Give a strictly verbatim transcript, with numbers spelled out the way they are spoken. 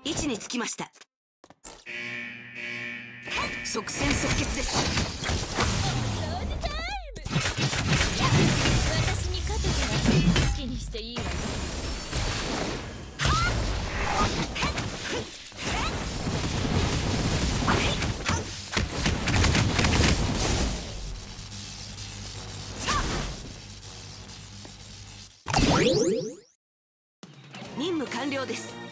位置につきました。即戦即決です。 私に勝てたら好きにしていいわよ。 任務完了です。